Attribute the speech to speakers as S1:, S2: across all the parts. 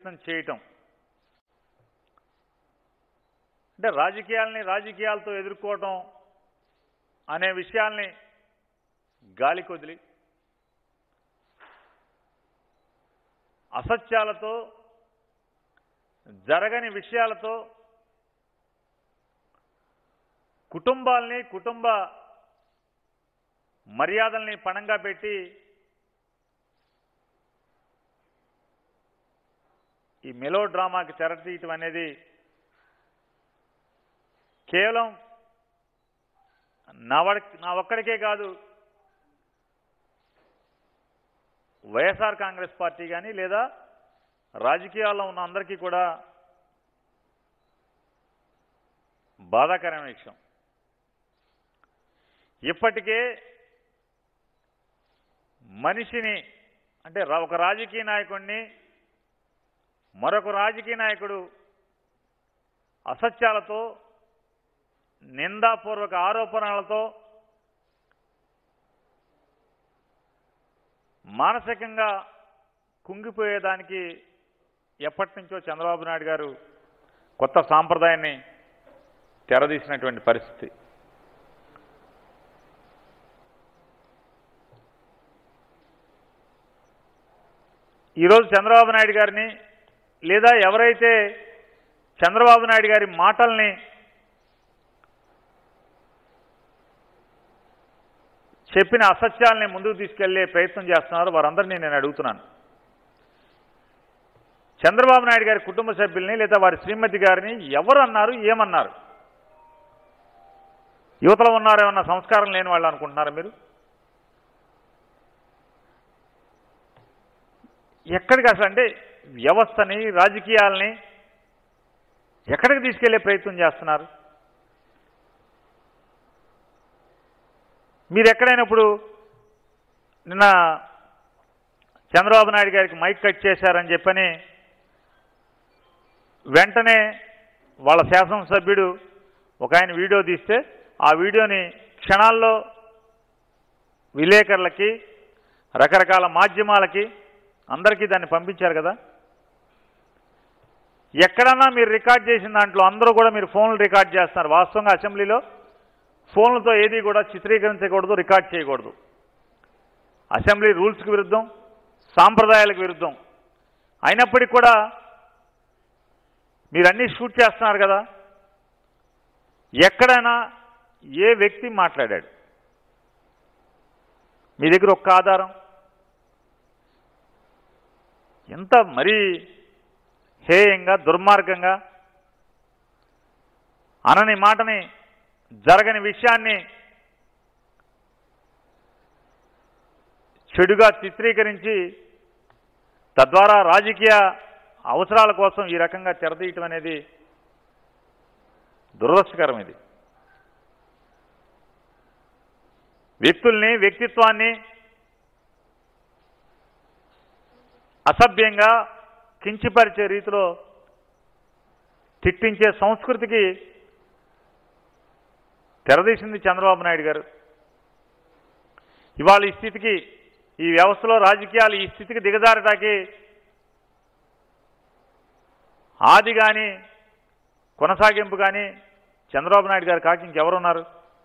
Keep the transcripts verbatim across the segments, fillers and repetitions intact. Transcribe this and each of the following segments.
S1: ప్రయత్నం చేయటం అంటే రాజకీయాల్ని రాజకీయాలతో ఎదుర్కోవటం అనే విషయాల్ని గాలికి వదిలి అసత్యాలతో జరగని విషయాలతో కుటుంబాల్ని కుటుంబ మర్యాదల్ని పణంగా పెట్టి ఈ మెలో డ్రామాకి తెరతీయటం అనేది కేవలం నా నా ఒక్కడికే కాదు, వైఎస్ఆర్ కాంగ్రెస్ పార్టీ కానీ లేదా రాజకీయాల్లో ఉన్న అందరికీ కూడా బాధాకరమైన విషయం. ఇప్పటికే మనిషిని అంటే ఒక రాజకీయ నాయకుడిని మరొక రాజకీయ నాయకుడు అసత్యాలతో నిందాపూర్వక ఆరోపణలతో మానసికంగా కుంగిపోయేదానికి ఎప్పటి నుంచో చంద్రబాబు నాయుడు గారు కొత్త సాంప్రదాయాన్ని తెరదీసినటువంటి పరిస్థితి. ఈరోజు చంద్రబాబు నాయుడు గారిని లేదా ఎవరైతే చంద్రబాబు నాయుడు గారి మాటల్ని చెప్పిన అసత్యాలని ముందుకు తీసుకెళ్లే ప్రయత్నం చేస్తున్నారు వారందరినీ నేను అడుగుతున్నాను. చంద్రబాబు నాయుడు గారి కుటుంబ సభ్యుల్ని లేదా వారి శ్రీమతి గారిని ఎవరు అన్నారు, ఏమన్నారు? యువతలో ఉన్నారేమన్నా సంస్కారం లేని వాళ్ళు అనుకుంటున్నారా మీరు? ఎక్కడికి అసలు అంటే వ్యవస్థని రాజకీయాలని ఎక్కడికి తీసుకెళ్లే ప్రయత్నం చేస్తున్నారు? మీరు ఎక్కడైనా ఇప్పుడు నిన్న చంద్రబాబు నాయుడు గారికి మైక్ కట్ చేశారని చెప్పని వెంటనే వాళ్ళ శాసనసభ్యుడు ఒక ఆయన వీడియో తీస్తే ఆ వీడియోని క్షణాల్లో విలేకరులకి రకరకాల మాధ్యమాలకి అందరికీ దాన్ని పంపించారు కదా. ఎక్కడన్నా మీరు రికార్డ్ చేసిన దాంట్లో అందరూ కూడా మీరు ఫోన్లు రికార్డ్ చేస్తున్నారు. వాస్తవంగా అసెంబ్లీలో ఫోన్లతో ఏది కూడా చిత్రీకరించకూడదు, రికార్డ్ చేయకూడదు. అసెంబ్లీ రూల్స్కి విరుద్ధం, సాంప్రదాయాలకు విరుద్ధం. అయినప్పటికీ కూడా మీరు అన్నీ షూట్ చేస్తున్నారు కదా. ఎక్కడైనా ఏ వ్యక్తి మాట్లాడాడు? మీ దగ్గర ఒక్క ఆధారం? ఎంత మరీ హేయంగా దుర్మార్గంగా అనని మాటని జరగని విషయాన్ని చెడుగా చిత్రీకరించి తద్వారా రాజకీయ అవసరాల కోసం ఈ రకంగా తెరదీయటం అనేది దురదృష్టకరం. ఇది వ్యక్తుల్ని వ్యక్తిత్వాన్ని అసభ్యంగా కించపరిచే రీతిలో తిట్టించే సంస్కృతికి తెరదీసింది చంద్రబాబు నాయుడు గారు. ఇవాళ ఈ స్థితికి, ఈ వ్యవస్థలో రాజకీయాలు ఈ స్థితికి దిగజారటానికి ఆది కానీ కొనసాగింపు కానీ చంద్రబాబు నాయుడు గారు కాకి ఇంకెవరున్నారు?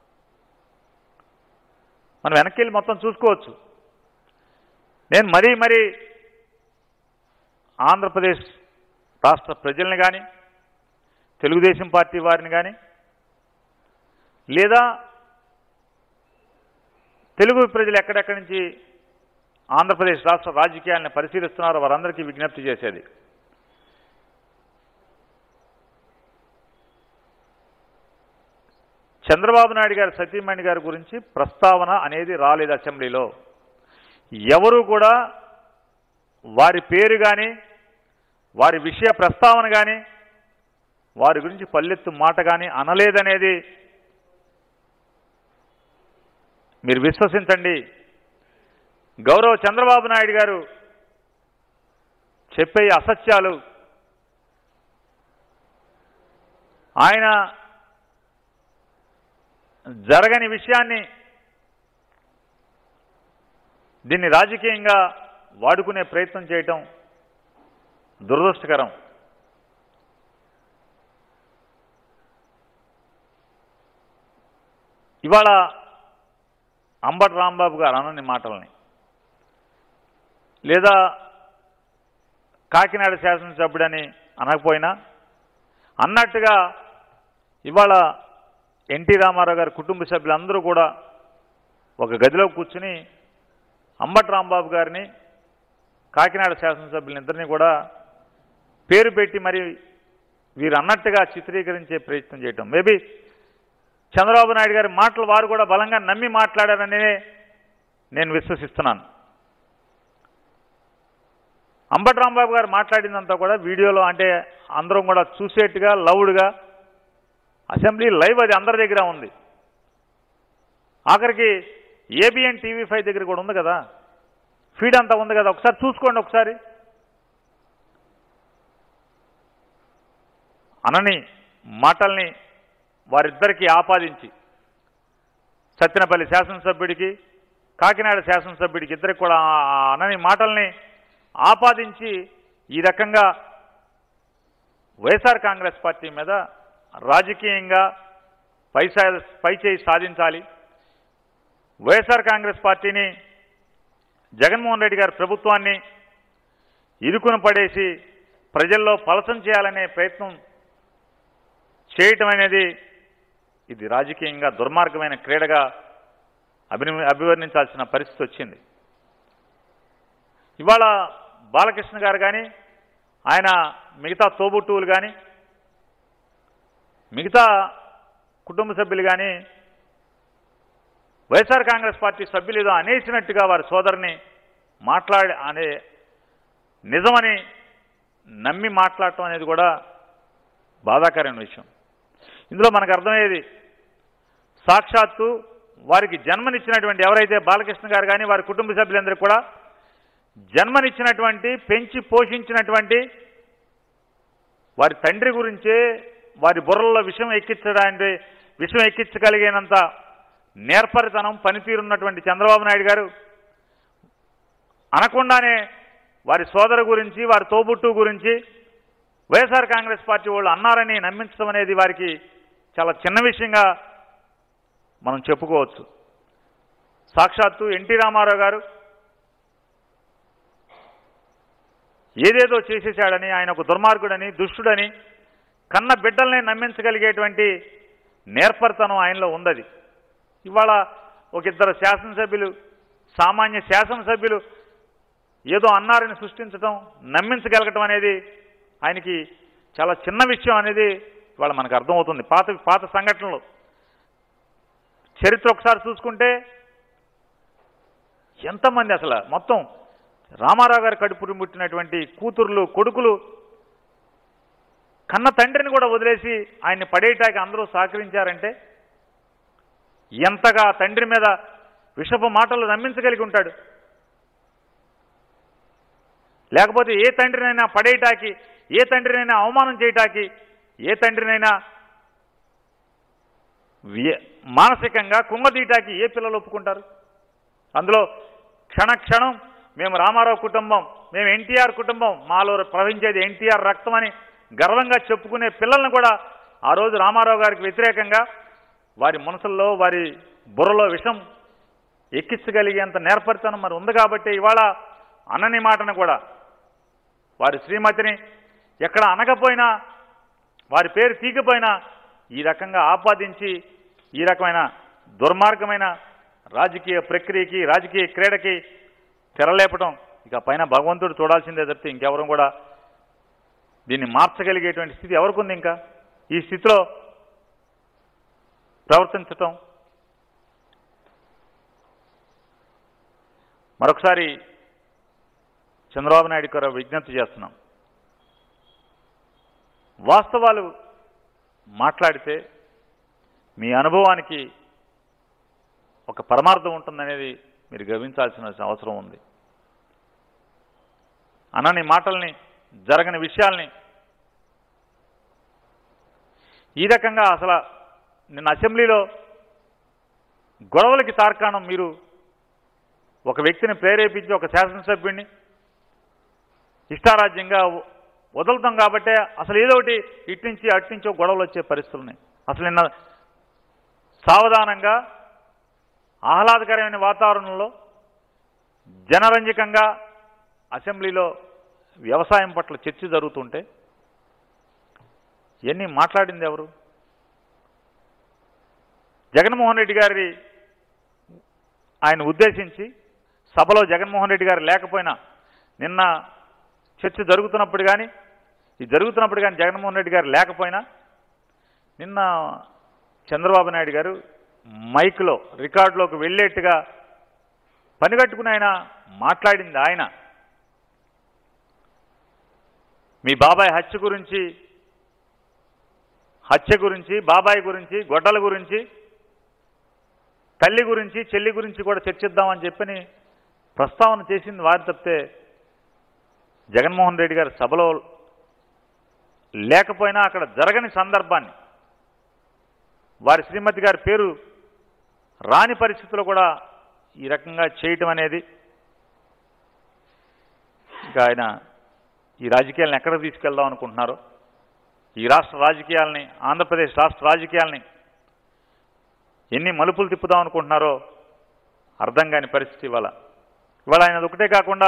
S1: మనం వెనక్కి వెళ్ళి మొత్తం చూసుకోవచ్చు. నేను మరీ మరీ ఆంధ్రప్రదేశ్ రాష్ట్ర ప్రజల్ని కానీ తెలుగుదేశం పార్టీ వారిని కానీ లేదా తెలుగు ప్రజలు ఎక్కడెక్కడి నుంచి ఆంధ్రప్రదేశ్ రాష్ట్ర రాజకీయాలను పరిశీలిస్తున్నారో వారందరికీ విజ్ఞప్తి చేసేది, చంద్రబాబు నాయుడు గారి సతీమణి గారి గురించి ప్రస్తావన అనేది రాలేదు అసెంబ్లీలో. ఎవరు కూడా వారి పేరు కానీ వారి విషయ ప్రస్తావన కానీ వారి గురించి పల్లెత్తు మాట కానీ అనలేదనేది మీరు విశ్వసించండి. గౌరవ చంద్రబాబు నాయుడు గారు చెప్పే అసత్యాలు, ఆయన జరగని విషయాన్ని దీన్ని రాజకీయంగా వాడుకునే ప్రయత్నం చేయటం దురదృష్టకరం. ఇవాళ అంబటి రాంబాబు గారు అనని మాటల్ని లేదా కాకినాడ శాసనసభ్యుడని అనకపోయినా అన్నట్టుగా ఇవాళ ఎన్టీ రామారావు గారి కుటుంబ సభ్యులందరూ కూడా ఒక గదిలో కూర్చుని అంబటి రాంబాబు గారిని కాకినాడ శాసనసభ్యులందరినీ కూడా పేరు పెట్టి మరి వీరు అన్నట్టుగా చిత్రీకరించే ప్రయత్నం చేయటం, మేబీ చంద్రబాబు నాయుడు గారి మాటలు వారు కూడా బలంగా నమ్మి మాట్లాడారని నేను విశ్వసిస్తున్నాను. అంబటి రాంబాబు గారు మాట్లాడిందంతా కూడా వీడియోలో, అంటే అందరం కూడా చూసేట్టుగా లౌడ్గా అసెంబ్లీ లైవ్ అది అందరి దగ్గర ఉంది. ఆఖరికి ఏబిఎన్ టీవీ ఫైవ్ దగ్గర కూడా ఉంది కదా, ఫీడ్ అంతా ఉంది కదా, ఒకసారి చూసుకోండి. ఒకసారి అనని మాటల్ని వారిద్దరికీ ఆపాదించి సత్తెనపల్లి శాసనసభ్యుడికి కాకినాడ శాసనసభ్యుడికి ఇద్దరికి కూడా అనని మాటల్ని ఆపాదించి ఈ రకంగా వైఎస్ఆర్ కాంగ్రెస్ పార్టీ మీద రాజకీయంగా పైసా పైచేయి సాధించాలి, వైఎస్ఆర్ కాంగ్రెస్ పార్టీని జగన్మోహన్ రెడ్డి గారి ప్రభుత్వాన్ని ఇరుకున పడేసి ప్రజల్లో పలసం చేయాలనే ప్రయత్నం చేయటం అనేది ఇది రాజకీయంగా దుర్మార్గమైన క్రీడగా అభిని అభివర్ణించాల్సిన పరిస్థితి వచ్చింది. ఇవాళ బాలకృష్ణ గారు కానీ ఆయన మిగతా తోబుట్టువులు కానీ మిగతా కుటుంబ సభ్యులు కానీ వైఎస్ఆర్ కాంగ్రెస్ పార్టీ సభ్యులు ఏదో అనేసినట్టుగా వారి సోదరుని మాట్లాడి అనే నిజమని నమ్మి మాట్లాడటం అనేది కూడా బాధాకరమైన విషయం. ఇందులో మనకు అర్థమయ్యేది సాక్షాత్తు వారికి జన్మనిచ్చినటువంటి ఎవరైతే బాలకృష్ణ గారు కానీ వారి కుటుంబ సభ్యులందరూ కూడా జన్మనిచ్చినటువంటి పెంచి పోషించినటువంటి వారి తండ్రి గురించే వారి బుర్రల్లో విషం ఎక్కించడానికి విషం ఎక్కించగలిగినంత నేర్పరితనం పనితీరున్నటువంటి చంద్రబాబు నాయుడు గారు అనకుండానే వారి సోదరు గురించి వారి తోబుట్టు గురించి వైఎస్ఆర్ కాంగ్రెస్ పార్టీ వాళ్ళు అన్నారని నమ్మించడం అనేది వారికి చాలా చిన్న విషయంగా మనం చెప్పుకోవచ్చు. సాక్షాత్తు ఎన్టీ రామారావు గారు ఏదేదో చేసేశాడని, ఆయన ఒక దుర్మార్గుడని దుష్టుడని కన్న బిడ్డల్ని నమ్మించగలిగేటువంటి నేర్పరితనం ఆయనలో ఉందది. ఇవాళ ఒక ఇద్దరు శాసనసభ్యులు సామాన్య శాసనసభ్యులు ఏదో అన్నారని సృష్టించడం నమ్మించగలగటం అనేది ఆయనకి చాలా చిన్న విషయం అనేది ఇవాళ మనకు అర్థమవుతుంది. పాత పాత సంఘటనలు చరిత్ర ఒకసారి చూసుకుంటే ఎంతమంది అసలు మొత్తం రామారావు గారి కడుపుని పుట్టినటువంటి కూతుర్లు కొడుకులు కన్న తండ్రిని కూడా వదిలేసి ఆయన్ని పడేయటానికి అందరూ సహకరించారంటే ఎంతగా తండ్రి మీద విషపు మాటలు నమ్మించగలిగి ఉంటాడు. లేకపోతే ఏ తండ్రినైనా పడేయటానికి, ఏ తండ్రినైనా అవమానం చేయటానికి, ఏ తండ్రినైనా మానసికంగా కుంగదీయటానికి ఏ పిల్లలు ఒప్పుకుంటారు? అందులో క్షణ క్షణం మేము రామారావు కుటుంబం, మేము ఎన్టీఆర్ కుటుంబం, మాలో ప్రవహించేది ఎన్టీఆర్ రక్తం అని గర్వంగా చెప్పుకునే పిల్లలను కూడా ఆ రోజు రామారావు గారికి వ్యతిరేకంగా వారి మనసుల్లో వారి బుర్రలో విషం ఎక్కించగలిగేంత నేర్పరితనం మరి ఉంది. కాబట్టి ఇవాళ అనని మాటను కూడా వారి శ్రీమతిని ఎక్కడ అనకపోయినా వారి పేరు తీకపోయినా ఈ రకంగా ఆపాదించి ఈ రకమైన దుర్మార్గమైన రాజకీయ ప్రక్రియకి రాజకీయ క్రీడకి తెరలేపటం ఇక పైన భగవంతుడు చూడాల్సిందే తప్పితే ఇంకెవరం కూడా దీన్ని మార్చగలిగేటువంటి స్థితి ఎవరికి ఉంది? ఇంకా ఈ స్థితిలో ప్రవర్తించటం. మరొకసారి చంద్రబాబు నాయుడు గారు విజ్ఞప్తి చేస్తున్నాం, వాస్తవాలు మాట్లాడితే మీ అనుభవానికి ఒక పరమార్థం ఉంటుందనేది మీరు గమనించాల్సిన అవసరం ఉంది. అనని మాటల్ని, జరగని విషయాల్ని ఈ రకంగా అసలు నిన్న అసెంబ్లీలో గొడవలకి తార్కాణం మీరు ఒక వ్యక్తిని ప్రేరేపించి ఒక శాసనసభ్యుడిని ఇష్టారాజ్యంగా వదులుతాం కాబట్టే అసలు ఏదో ఒకటి ఇటు నుంచి అటు నుంచో గొడవలు వచ్చే పరిస్థితులున్నాయి. అసలు నిన్న సావధానంగా ఆహ్లాదకరమైన వాతావరణంలో జనరంజకంగా అసెంబ్లీలో వ్యవసాయం పట్ల చర్చ జరుగుతుంటే ఇవన్నీ మాట్లాడింది ఎవరు? జగన్మోహన్ రెడ్డి గారి ఆయన ఉద్దేశించి సభలో జగన్మోహన్ రెడ్డి గారు లేకపోయినా నిన్న చర్చ జరుగుతున్నప్పుడు కానీ ఇది జరుగుతున్నప్పుడు కానీ జగన్మోహన్ రెడ్డి గారు లేకపోయినా నిన్న చంద్రబాబు నాయుడు గారు మైక్లో రికార్డులోకి వెళ్ళేట్టుగా పనిగట్టుకుని ఆయన మాట్లాడింది. ఆయన మీ బాబాయ్ హత్య గురించి హత్య గురించి బాబాయ్ గురించి గొడ్డల గురించి తల్లి గురించి చెల్లి గురించి కూడా చర్చిద్దామని చెప్పని ప్రస్తావన చేసింది వారు తప్పితే జగన్మోహన్ రెడ్డి గారి సభలో లేకపోయినా అక్కడ జరగని సందర్భాన్ని వారి శ్రీమతి గారి పేరు రాని పరిస్థితుల్లో కూడా ఈ రకంగా చేయటం అనేది ఇంకా ఆయన ఈ రాజకీయాలను ఎక్కడికి తీసుకెళ్దాం అనుకుంటున్నారో, ఈ రాష్ట్ర రాజకీయాలని ఆంధ్రప్రదేశ్ రాష్ట్ర రాజకీయాలని ఎన్ని మలుపులు తిప్పుదాం అనుకుంటున్నారో అర్థం కాని పరిస్థితి ఇవాళ. ఇవాళ ఆయన ఒకటే కాకుండా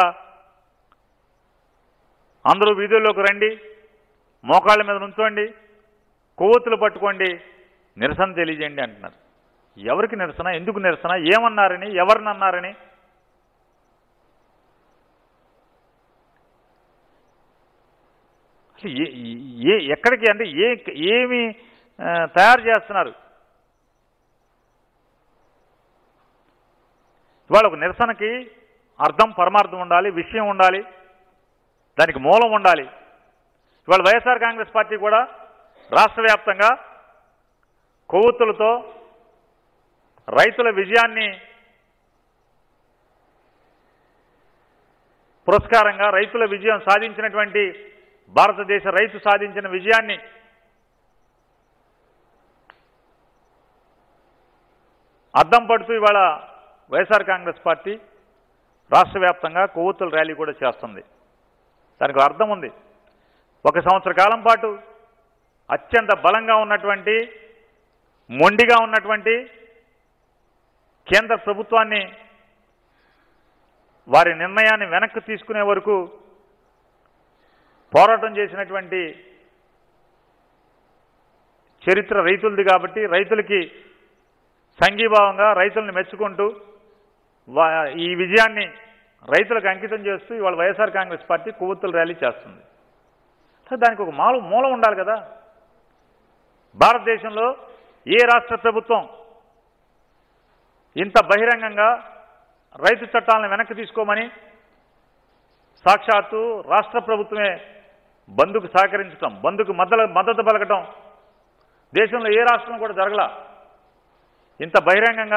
S1: అందరూ వీధుల్లోకి రండి, మోకాళ్ళ మీద నుంచోండి, కొవ్వొత్తులు పట్టుకోండి, నిరసన తెలియజేయండి అంటున్నారు. ఎవరికి నిరసన? ఎందుకు నిరసన? ఏమన్నారని? ఎవరినన్నారని? అసలు ఏ ఏ ఎక్కడికి అంటే ఏ ఏమి తయారు చేస్తున్నారు? ఇవాళ ఒక నిరసనకి అర్థం పరమార్థం ఉండాలి, విషయం ఉండాలి, దానికి మూలం ఉండాలి. ఇవాళ వైఎస్ఆర్ కాంగ్రెస్ పార్టీ కూడా రాష్ట్ర వ్యాప్తంగా కొవ్వొత్తులతో రైతుల విజయాన్ని పురస్కారంగా రైతుల విజయం సాధించినటువంటి భారతదేశ రైతు సాధించిన విజయాన్ని అద్దం పడుతూ ఇవాళ వైఎస్ఆర్ కాంగ్రెస్ పార్టీ రాష్ట్ర వ్యాప్తంగా కొవ్వొత్తుల ర్యాలీ కూడా చేస్తుంది. దానికి అర్థం ఉంది. ఒక సంవత్సర కాలం పాటు అత్యంత బలంగా ఉన్నటువంటి మొండిగా ఉన్నటువంటి కేంద్ర ప్రభుత్వాన్ని వారి నిర్ణయాన్ని వెనక్కి తీసుకునే వరకు పోరాటం చేసినటువంటి చరిత్ర రైతులది. కాబట్టి రైతులకి సంఘీభావంగా రైతులను మెచ్చుకుంటూ ఈ విజయాన్ని రైతులకు అంకితం చేస్తూ ఇవాళ వైఎస్ఆర్ కాంగ్రెస్ పార్టీ కొవ్వొత్తుల ర్యాలీ చేస్తుంది. దానికి ఒక మాలు మూలం ఉండాలి కదా. భారతదేశంలో ఏ రాష్ట్ర ప్రభుత్వం ఇంత బహిరంగంగా రైతు చట్టాలను వెనక్కి తీసుకోమని సాక్షాత్తు రాష్ట్ర ప్రభుత్వమే బంద్కు సహకరించడం, బంద్కు మద్దతు మద్దతు పలకటం దేశంలో ఏ రాష్ట్రం కూడా జరగలా. ఇంత బహిరంగంగా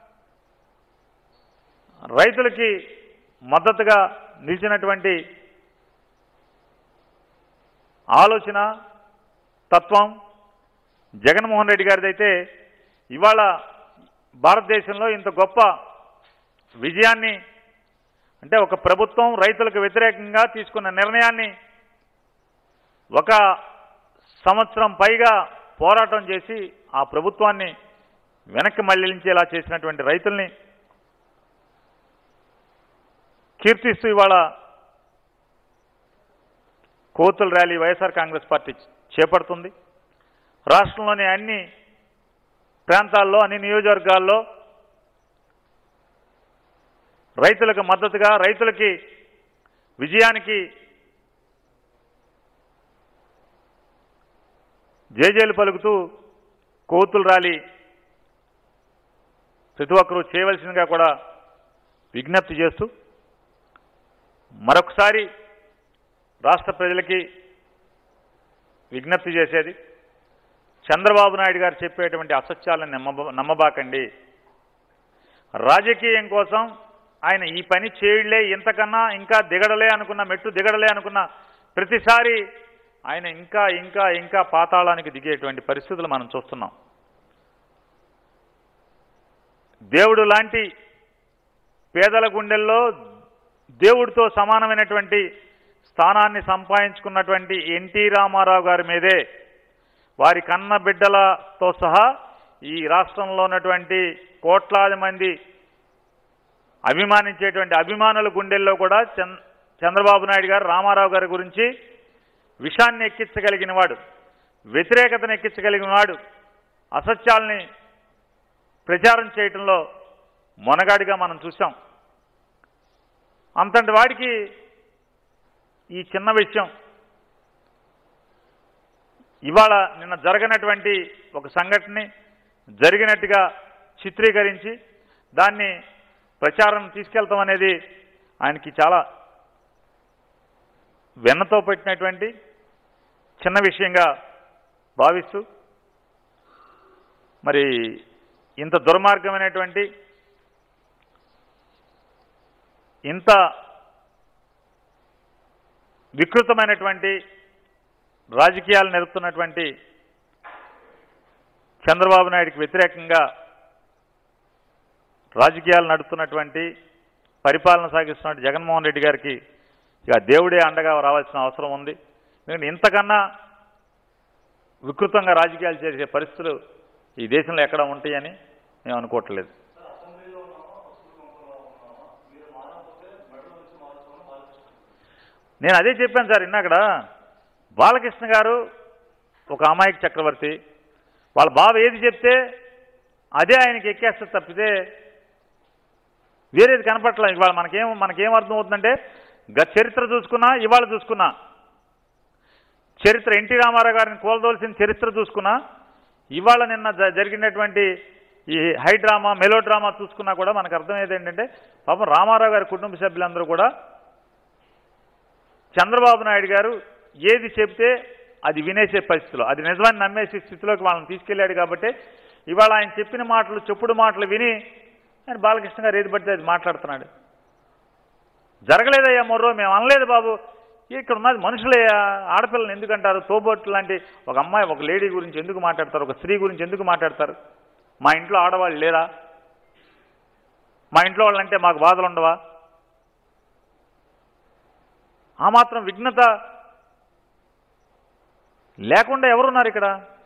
S1: రైతులకి మద్దతుగా నిలిచినటువంటి ఆలోచన తత్వం జగన్మోహన్ రెడ్డి గారిదైతే ఇవాళ భారతదేశంలో ఇంత గొప్ప విజయాన్ని అంటే ఒక ప్రభుత్వం రైతులకు వ్యతిరేకంగా తీసుకున్న నిర్ణయాన్ని ఒక సంవత్సరం పైగా పోరాటం చేసి ఆ ప్రభుత్వాన్ని వెనక్కి మళ్లించేలా చేసినటువంటి రైతుల్ని కీర్తిస్తూ ఇవాళ కొవ్వొత్తుల ర్యాలీ వైఎస్ఆర్ కాంగ్రెస్ పార్టీ చేపడుతుంది. రాష్ట్రంలోని అన్ని ప్రాంతాల్లో అన్ని నియోజకవర్గాల్లో రైతులకు మద్దతుగా రైతులకి విజయానికి జేజేలు పలుకుతూ కొవ్వొత్తుల ర్యాలీ ప్రతి ఒక్కరూ చేయవలసిందిగా కూడా విజ్ఞప్తి చేస్తూ మరొకసారి రాష్ట్ర ప్రజలకి విజ్ఞప్తి చేసేది, చంద్రబాబు నాయుడు గారు చెప్పేటువంటి అసత్యాలను నమ్మ నమ్మబాకండి. రాజకీయం కోసం ఆయన ఈ పని చేయలే, ఇంతకన్నా ఇంకా దిగడలే అనుకున్న మెట్టు దిగడలే అనుకున్న ప్రతిసారి ఆయన ఇంకా ఇంకా ఇంకా పాతాళానికి దిగేటువంటి పరిస్థితులు మనం చూస్తున్నాం. దేవుడు లాంటి పేదల గుండెల్లో దేవుడితో సమానమైనటువంటి స్థానాన్ని సంపాదించుకున్నటువంటి ఎన్టీ రామారావు గారి మీదే వారి కన్న బిడ్డలతో సహా ఈ రాష్ట్రంలో ఉన్నటువంటి కోట్లాది మంది అభిమానించేటువంటి అభిమానుల గుండెల్లో కూడా చంద్రబాబు నాయుడు గారు రామారావు గారి గురించి విషాన్ని ఎక్కించగలిగిన వాడు, వ్యతిరేకతను ఎక్కించగలిగిన వాడు, అసత్యాల్ని ప్రచారం చేయటంలో మొనగాడిగా మనం చూసాం. అంతటి వాడికి ఈ చిన్న విషయం ఇవాళ నిన్న జరగనటువంటి ఒక సంఘటనని జరిగినట్టుగా చిత్రీకరించి దాన్ని ప్రచారం తీసుకెళ్తాం అనేది ఆయనకి చాలా వెన్నతో పెట్టినటువంటి చిన్న విషయంగా భావిస్తూ, మరి ఇంత దుర్మార్గమైనటువంటి ఇంత వికృతమైనటువంటి రాజకీయాలు నెరుపుతున్నటువంటి చంద్రబాబు నాయుడికి వ్యతిరేకంగా రాజకీయాలు నడుపుతున్నటువంటి పరిపాలన సాగిస్తున్నటువంటి జగన్మోహన్ రెడ్డి గారికి ఇక దేవుడే అండగా రావాల్సిన అవసరం ఉంది. ఎందుకంటే ఇంతకన్నా వికృతంగా రాజకీయాలు చేసే పరిస్థితులు ఈ దేశంలో ఎక్కడ ఉంటాయని మేము అనుకోవట్లేదు. నేను అదే చెప్పాను సార్. ఇన్నాకడ బాలకృష్ణ గారు ఒక అమాయక చక్రవర్తి, వాళ్ళ బావ ఏది చెప్తే అదే ఆయనకి ఎక్కేస్తుంది తప్పితే వేరేది కనపట్లేదు. ఇవాళ మనకేం మనకేం అర్థం అవుతుందంటే, గత చరిత్ర చూసుకున్నా ఇవాళ చూసుకున్నా, చరిత్ర ఎన్టీ రామారావు గారిని కోల్దోల్సిన చరిత్ర చూసుకున్నా, ఇవాళ నిన్న జరిగినటువంటి ఈ హై డ్రామా మెలో డ్రామా చూసుకున్నా కూడా మనకు అర్థమయ్యేది ఏంటంటే, పాపం రామారావు గారి కుటుంబ సభ్యులందరూ కూడా చంద్రబాబు నాయుడు గారు ఏది చెప్తే అది వినేసే పరిస్థితిలో, అది నిజమని నమ్మేసే స్థితిలోకి వాళ్ళని తీసుకెళ్లాడు. కాబట్టి ఇవాళ ఆయన చెప్పిన మాటలు చెప్పుడు మాటలు విని ఆయన బాలకృష్ణ గారు ఏది పడితే అది మాట్లాడుతున్నాడు. జరగలేదయ్యా మొర్రో, మేము అనలేదు బాబు, ఇక్కడ ఉన్నది మనుషులయ్యా, ఆడపిల్లలు ఎందుకంటారు, తోబొట్టు లాంటి ఒక అమ్మాయి ఒక లేడీ గురించి ఎందుకు మాట్లాడతారు, ఒక స్త్రీ గురించి ఎందుకు మాట్లాడతారు, మా ఇంట్లో ఆడవాళ్ళు లేరా, మా ఇంట్లో వాళ్ళంటే మాకు బాధలు ఉండవా, ఆ మాత్రం విఘ్నత లేకుండా ఎవరున్నారు ఇక్కడ?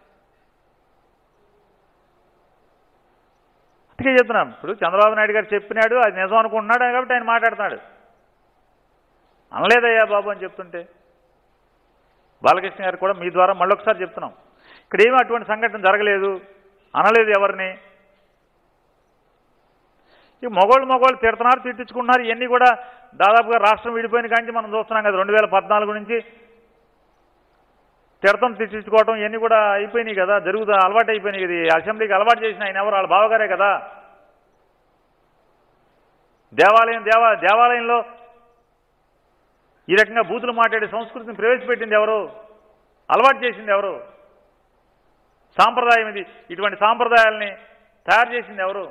S1: అందుకే చెప్తున్నాం, ఇప్పుడు చంద్రబాబు నాయుడు గారు చెప్పినాడు అది నిజం అనుకుంటున్నాడు కాబట్టి ఆయన మాట్లాడుతున్నాడు. అనలేదయ్యా బాబు అని చెప్తుంటే బాలకృష్ణ గారు కూడా మీ ద్వారా మళ్ళొకసారి చెప్తున్నాం, ఇక్కడ ఏమీ అటువంటి సంఘటన జరగలేదు, అనలేదు ఎవరిని. ఈ మొగోళ్ళు మొగోళ్ళు తిడుతున్నారు, తిట్టించుకుంటున్నారు. ఇవన్నీ కూడా దాదాపుగా రాష్ట్రం విడిపోయిన కానీ మనం చూస్తున్నాం కదా, రెండు వేల పద్నాలుగు నుంచి తిడతం తిట్టించుకోవటం ఇవన్నీ కూడా అయిపోయినాయి కదా, జరుగుతా అలవాటు అయిపోయినాయి. ఇది అసెంబ్లీకి అలవాటు చేసిన ఆయన ఎవరు, వాళ్ళ బావగారే కదా. దేవాలయం దేవా దేవాలయంలో ఈ రకంగా బూతులు మాట్లాడే సంస్కృతిని ప్రవేశపెట్టింది ఎవరు, అలవాటు చేసింది ఎవరు, సాంప్రదాయం ఇది, ఇటువంటి సాంప్రదాయాల్ని తయారు చేసింది ఎవరు?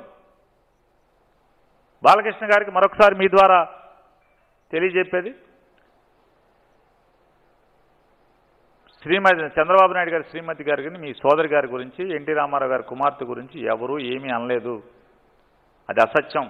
S1: బాలకృష్ణ గారికి మరొకసారి మీ ద్వారా తెలియజెప్పేది, శ్రీమతి చంద్రబాబు నాయుడు గారి శ్రీమతి గారి మీ సోదరి గారి గురించి, ఎన్టీ రామారావు గారి కుమార్తె గురించి ఎవరూ ఏమీ అనలేదు, అది అసత్యం.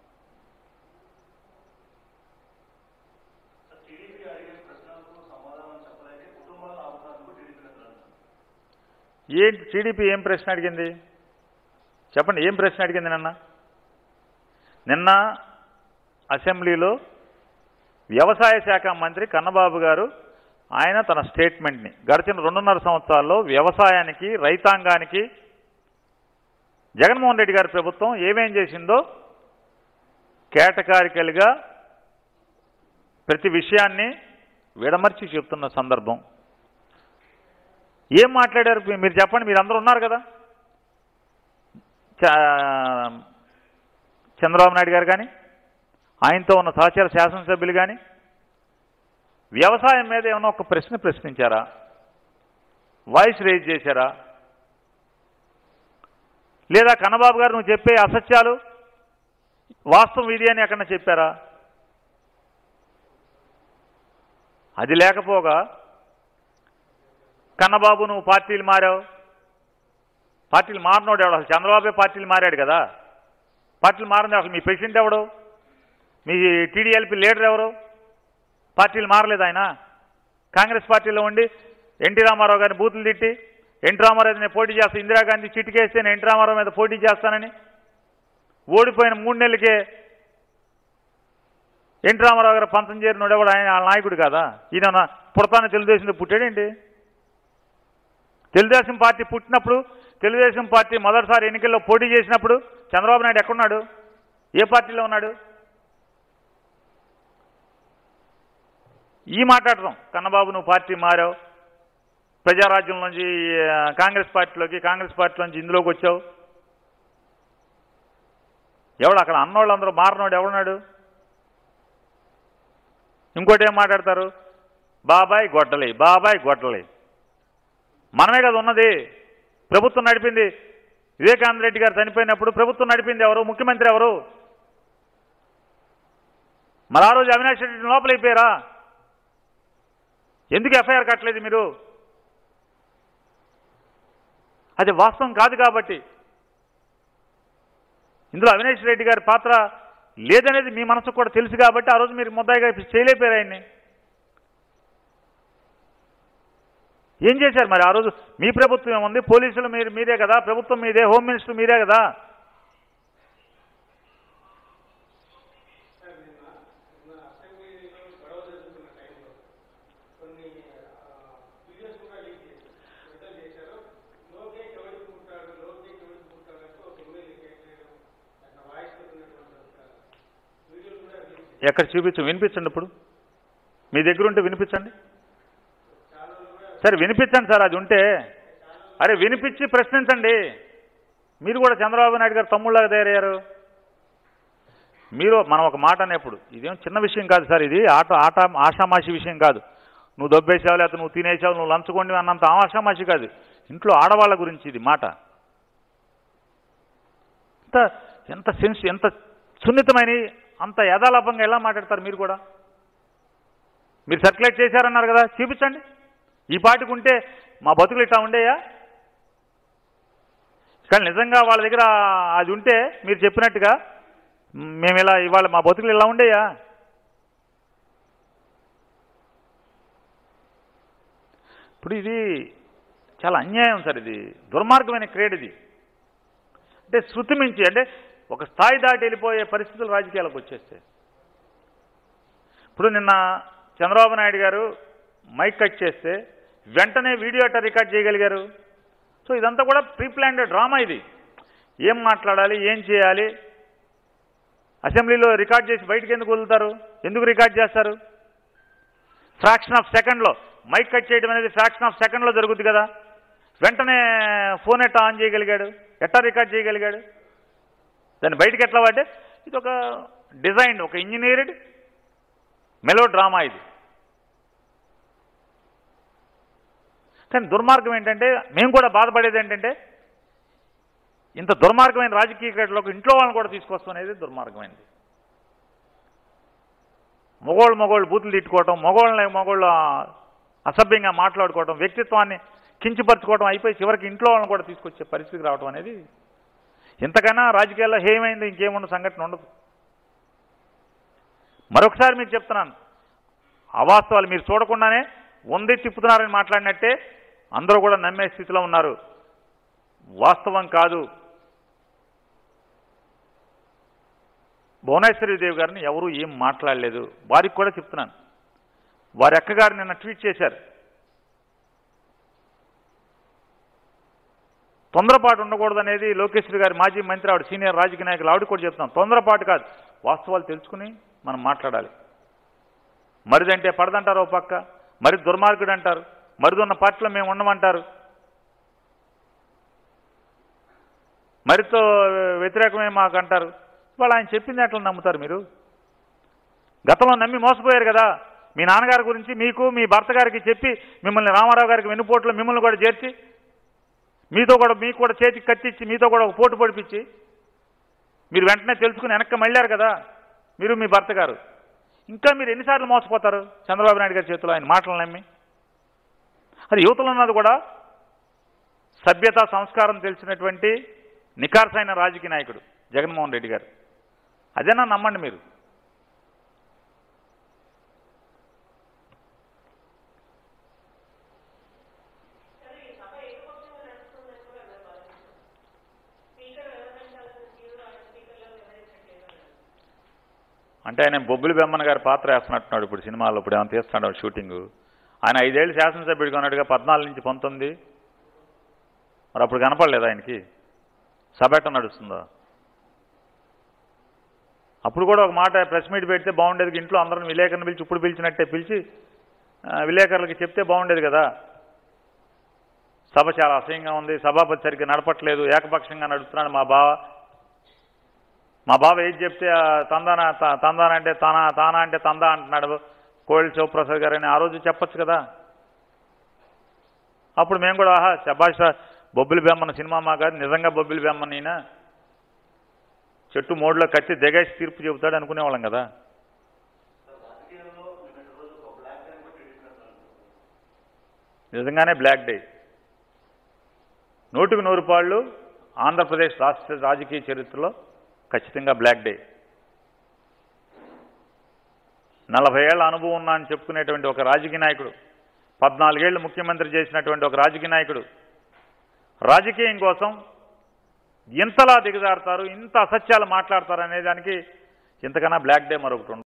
S1: ఏంటి టీడీపీ ఏం ప్రశ్న అడిగింది చెప్పండి, ఏం ప్రశ్న అడిగింది నిన్న? నిన్న అసెంబ్లీలో వ్యవసాయ శాఖ మంత్రి కన్నబాబు గారు ఆయన తన స్టేట్మెంట్ని గడిచిన రెండున్నర సంవత్సరాల్లో వ్యవసాయానికి రైతాంగానికి జగన్మోహన్ రెడ్డి గారి ప్రభుత్వం ఏమేం చేసిందో కేటకారికలుగా ప్రతి విషయాన్ని విడమర్చి చెప్తున్న సందర్భం. ఏం మాట్లాడారు మీరు చెప్పండి, మీరు అందరూ ఉన్నారు కదా, చంద్రబాబు నాయుడు గారు కానీ ఆయనతో ఉన్న సహచర శాసనసభ్యులు కానీ వ్యవసాయం మీద ఏమైనా ఒక ప్రశ్న ప్రశ్నించారా, వాయిస్ రేజ్ చేశారా, లేదా కన్నబాబు గారు నువ్వు చెప్పే అసత్యాలు వాస్తవం ఇది అని ఎక్కడన్నా చెప్పారా? అది లేకపోగా కన్నబాబు నువ్వు పార్టీలు మారావు, పార్టీలు మారినోడు ఎవడు, అసలు చంద్రబాబే పార్టీలు మారాడు కదా, పార్టీలు మారింది అసలు మీ ప్రెసిడెంట్ ఎవడు, మీ టీడీఎల్పీ లీడర్ ఎవరు, పార్టీలు మారలేదు ఆయన. కాంగ్రెస్ పార్టీలో ఉండి ఎన్టీ రామారావు గారిని బూతులు తిట్టి ఎన్టీ రామారావు నేను పోటీ చేస్తాను, ఇందిరాగాంధీ చిటికేస్తే నేను ఎన్టీ రామారావు మీద పోటీ చేస్తానని ఓడిపోయిన మూడు నెలలకే ఎన్టీ రామారావు గారు పంతం చేరినోడు ఎవడు? ఆయన నాయకుడు కాదా? ఈయన పుడతాను తెలుగుదేశంలో పుట్టాడేంటి? తెలుగుదేశం పార్టీ పుట్టినప్పుడు, తెలుగుదేశం పార్టీ మొదటిసారి ఎన్నికల్లో పోటీ చేసినప్పుడు చంద్రబాబు నాయుడు ఎక్కడున్నాడు? ఏ పార్టీలో ఉన్నాడు? ఈ మాట్లాడటం కన్నబాబు నువ్వు పార్టీ మారావు, ప్రజారాజ్యం నుంచి కాంగ్రెస్ పార్టీలోకి, కాంగ్రెస్ పార్టీలోంచి ఇందులోకి వచ్చావు. ఎవడు అక్కడ అన్నోళ్ళందరూ మారినోడు ఎవడున్నాడు? ఇంకోటి ఏం మాట్లాడతారు? బాబాయ్ గొడ్డలి, బాబాయ్ గొడ్డలి. మనమే కదా ఉన్నది. ప్రభుత్వం నడిపింది వివేకానంద రెడ్డి గారు చనిపోయినప్పుడు ప్రభుత్వం నడిపింది ఎవరు? ముఖ్యమంత్రి ఎవరు? మరి ఆ రోజు అవినాష్ రెడ్డి లోపలైపోయారా? ఎందుకు ఎఫ్ఐఆర్ కట్టలేదు మీరు? అది వాస్తవం కాదు కాబట్టి. ఇందులో అవినాష్ రెడ్డి గారి పాత్ర లేదనేది మీ మనసుకు కూడా తెలుసు కాబట్టి ఆ రోజు మీరు ముద్దాయిగా చేయలేపారు ఆయన్ని. ఏం చేశారు మరి ఆ రోజు? మీ ప్రభుత్వం ఏముంది? పోలీసులు మీరు మీరే కదా, ప్రభుత్వం మీదే, హోమ్ మినిస్టర్ మీరే కదా. ఎక్కడ చూపించు, వినిపించండి. ఇప్పుడు మీ దగ్గర ఉంటే వినిపించండి. సరే వినిపించండి సార్, అది ఉంటే. అరే వినిపించి ప్రశ్నించండి. మీరు కూడా చంద్రబాబు నాయుడు గారు తమ్ముళ్ళగా తయారయ్యారు. మీరు మనం ఒక మాట అనేప్పుడు ఇదేం చిన్న విషయం కాదు సార్, ఇది ఆట ఆట ఆషామాషి విషయం కాదు. నువ్వు దొబ్బేసావు, లేకపోతే నువ్వు తినేసావు, నువ్వు లంచుకోండి అన్నంత ఆషామాషి కాదు. ఇంట్లో ఆడవాళ్ళ గురించి ఇది మాట. ఎంత ఎంత సెన్స్, ఎంత సున్నితమైన, అంత యథాలాపంగా ఎలా మాట్లాడతారు మీరు కూడా? మీరు సర్క్యులేట్ చేశారన్నారు కదా, చూపించండి. ఈ పాటికి ఉంటే మా బతుకులు ఇట్లా ఉండేయా? కానీ నిజంగా వాళ్ళ దగ్గర అది ఉంటే మీరు చెప్పినట్టుగా మేము ఇలా ఇవాళ మా బతుకులు ఇలా ఉండేయా? ఇప్పుడు ఇది చాలా అన్యాయం సార్, ఇది దుర్మార్గమైన క్రీడ. ఇది అంటే శృతి మించి, అంటే ఒక స్థాయి దాటి వెళ్ళిపోయే పరిస్థితులు రాజకీయాలకు వచ్చేస్తే. ఇప్పుడు నిన్న చంద్రబాబు నాయుడు గారు మైక్ కట్ చేస్తే వెంటనే వీడియో అట్ట రికార్డ్ చేయగలిగారు. సో ఇదంతా కూడా ప్రీ ప్లాన్డ్ డ్రామా. ఇది ఏం మాట్లాడాలి, ఏం చేయాలి, అసెంబ్లీలో రికార్డ్ చేసి బయటకు ఎందుకు వదులుతారు? ఎందుకు రికార్డ్ చేస్తారు? ఫ్రాక్షన్ ఆఫ్ సెకండ్లో మైక్ కట్ చేయడం అనేది ఫ్రాక్షన్ ఆఫ్ సెకండ్లో జరుగుద్ది కదా. వెంటనే ఫోన్ ఎట్టా ఆన్ చేయగలిగాడు, ఎట్టా రికార్డ్ చేయగలిగాడు? దాన్ని బయటకు ఎట్లా పడ్డే? ఇది ఒక డిజైన్, ఒక ఇంజనీర్డ్ మెలో డ్రామా ఇది. కానీ దుర్మార్గం ఏంటంటే, మేము కూడా బాధపడేది ఏంటంటే, ఇంత దుర్మార్గమైన రాజకీయ క్రీడలోకి ఇంట్లో వాళ్ళని కూడా తీసుకొస్తాం అనేది దుర్మార్గమైనది. మగోళ్ళు మగోళ్ళు బూతులు తిట్టుకోవటం, మగోళ్ళని మగోళ్ళు అసభ్యంగా మాట్లాడుకోవటం, వ్యక్తిత్వాన్ని కించపరచుకోవడం అయిపోయి చివరికి ఇంట్లో వాళ్ళని కూడా తీసుకొచ్చే పరిస్థితికి రావడం అనేది, ఇంతకన్నా రాజకీయాల్లో హేమైంది ఇంకేముండదు, సంఘటన ఉండదు. మరొకసారి మీకు చెప్తున్నాను, అవాస్తవాలు మీరు చూడకుండానే ఉంది తిప్పుతున్నారని మాట్లాడినట్టే అందరూ కూడా నమ్మే స్థితిలో ఉన్నారు. వాస్తవం కాదు. భువనేశ్వరీదేవి గారిని ఎవరూ ఏం మాట్లాడలేదు. వారికి కూడా చెప్తున్నాను, వారి అక్కగారు నిన్న ట్వీట్ చేశారు. తొందరపాటు ఉండకూడదనేది లోకేశ్వరి గారి మాజీ మంత్రి, ఆవిడ సీనియర్ రాజకీయ నాయకులు, ఆవిడ కూడా చెప్తున్నాం. తొందరపాటు కాదు, వాస్తవాలు తెలుసుకుని మనం మాట్లాడాలి. మరిదంటే పడదంటారు ఓ పక్క, మరి దుర్మార్గుడు అంటారు, మరిదున్న పార్టీలో మేము ఉండమంటారు, మరితో వ్యతిరేకమే మాకు అంటారు. వాళ్ళు ఆయన చెప్పింది అట్లా నమ్ముతారు మీరు? గతంలో నమ్మి మోసపోయారు కదా. మీ నాన్నగారి గురించి మీకు మీ భర్త గారికి చెప్పి మిమ్మల్ని రామారావు గారికి వెన్నుపోట్లో మిమ్మల్ని కూడా చేర్చి మీతో కూడా మీకు కూడా చేతికి కట్టించి మీతో కూడా ఒక పోటు పొడిపించి మీరు వెంటనే తెలుసుకుని వెనక్కి మళ్ళారు కదా మీరు మీ భర్త గారు. ఇంకా మీరు ఎన్నిసార్లు మోసపోతారు చంద్రబాబు నాయుడు గారి చేతిలో ఆయన మాటలు నమ్మి? అది యువతలో ఉన్నది కూడా సభ్యత సంస్కారం తెలిసినటువంటి నిఖార్సైన రాజకీయ నాయకుడు జగన్మోహన్ రెడ్డి గారు. అదేనా నమ్మండి మీరు. అంటే ఆయన బొబ్బిలి బెమ్మన్ గారి పాత్ర వేస్తున్నట్టున్నాడు ఇప్పుడు సినిమాలో. ఇప్పుడు ఏమైనా తీస్తున్నాడు షూటింగు. ఆయన ఐదేళ్ళు శాసనసభ్యుడిగా ఉన్నాడుగా, పద్నాలుగు నుంచి పంతొమ్మిది. మరి అప్పుడు కనపడలేదు ఆయనకి. సభ ఎట్ట నడుస్తుందో. అప్పుడు కూడా ఒక మాట ప్రెస్ మీట్ పెడితే బాగుండేది. ఇంట్లో అందరం విలేకరుని పిలిచి ఇప్పుడు పిలిచినట్టే పిలిచి విలేకరులకి చెప్తే బాగుండేది కదా. సభ చాలా అసహ్యంగా ఉంది, సభాపతి సరిగ్గా నడపట్లేదు, ఏకపక్షంగా నడుస్తున్నాడు మా బావ. మా బావ ఏది చెప్తే తందాన తందాన అంటే తానా తానా అంటే తందా అంటున్నాడు కోయిల్ శివప్రసాద్ గారు అని ఆ రోజు చెప్పచ్చు కదా. అప్పుడు మేము కూడా ఆహా శభాష్ బొబ్బిలి బెమ్మన సినిమా మా కాదు, నిజంగా బొబ్బిలి బెమ్మన ఈయన చెట్టు మోడ్లో కత్తి దిగేసి తీర్పు చెబుతాడు అనుకునేవాళ్ళం కదా. నిజంగానే బ్లాక్ డే. నూటికి నూరు పాళ్ళు ఆంధ్రప్రదేశ్ రాష్ట్ర రాజకీయ చరిత్రలో ఖచ్చితంగా బ్లాక్ డే. నలభై ఏళ్ల అనుభవం ఉన్నా అని చెప్పుకునేటువంటి ఒక రాజకీయ నాయకుడు, పద్నాలుగేళ్లు ముఖ్యమంత్రి చేసినటువంటి ఒక రాజకీయ నాయకుడు రాజకీయం కోసం ఇంతలా దిగజారుతారు, ఇంత అసత్యాలు మాట్లాడతారు అనే దానికి ఇంతకన్నా బ్లాక్ డే మరొకటి ఉండదు.